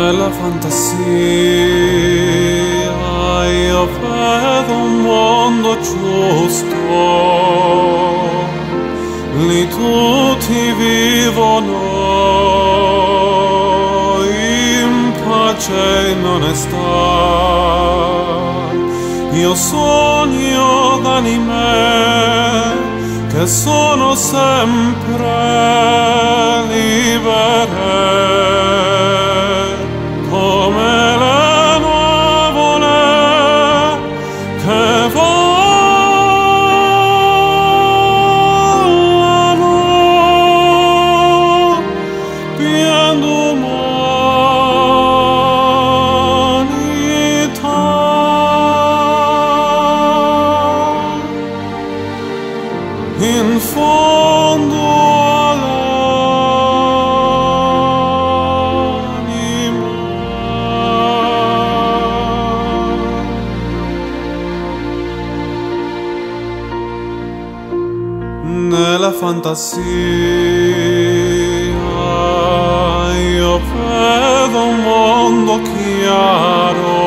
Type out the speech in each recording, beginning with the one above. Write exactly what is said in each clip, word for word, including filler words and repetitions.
Nella fantasia io vedo un mondo giusto, lì tutti vivono in pace e in onestà. Io sogno d'anime che sono sempre libere, come le nuvole che volano pien d'umanità. In fondo all'anima, nella fantasia io vedo un mondo chiaro,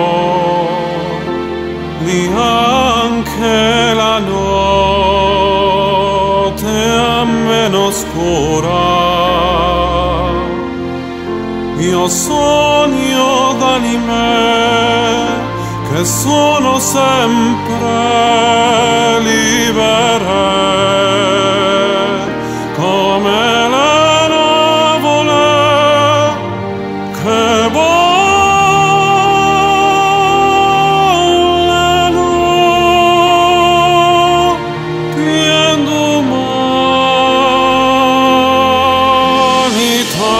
lì anche la notte è meno scura. Io sogno d'anime che sono sempre libere, come le nuvole che volano pien d'umanità.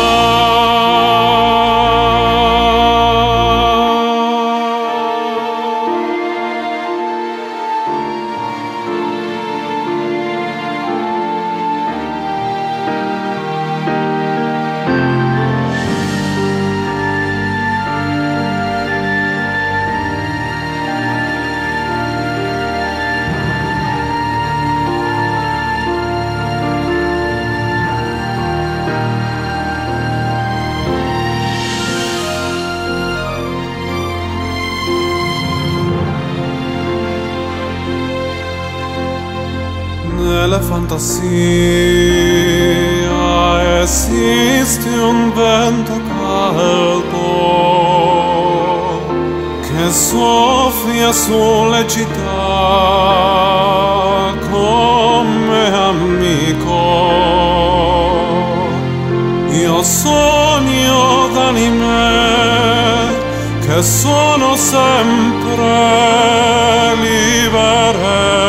Nella fantasia esiste un vento caldo che soffia sulle città come amico. Io sogno d'anime che sono sempre libere,